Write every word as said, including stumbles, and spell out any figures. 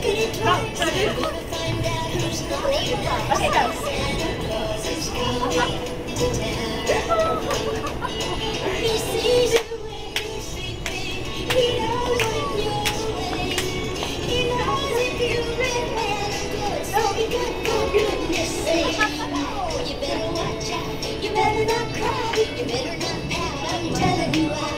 Okay, go. He sees you when you see me. He knows when you're away. He knows if you're red and good. So be good for goodness sake. Oh, you better watch out. You better not cry. You better not pout. I'm telling you, I